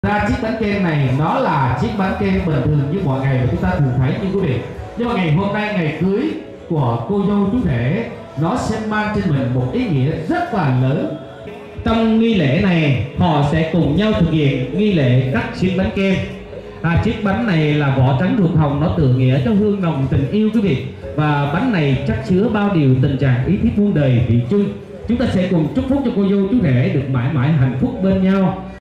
ra chiếc bánh kem này nó là chiếc bánh kem bình thường như mọi ngày mà chúng ta thường thấy như quý vị. Nhưng mà ngày hôm nay, ngày cưới của cô dâu chú rể, nó sẽ mang trên mình một ý nghĩa rất là lớn. Trong nghi lễ này, họ sẽ cùng nhau thực hiện nghi lễ cắt chiếc bánh kem. Chiếc bánh này là vỏ trắng ruột hồng, nó tự nghĩa cho hương nồng tình yêu quý vị. Và bánh này chắc chứa bao điều tình trạng ý thiết muôn đời vị chung. Chúng ta sẽ cùng chúc phúc cho cô dâu chú rể được mãi mãi hạnh phúc bên nhau.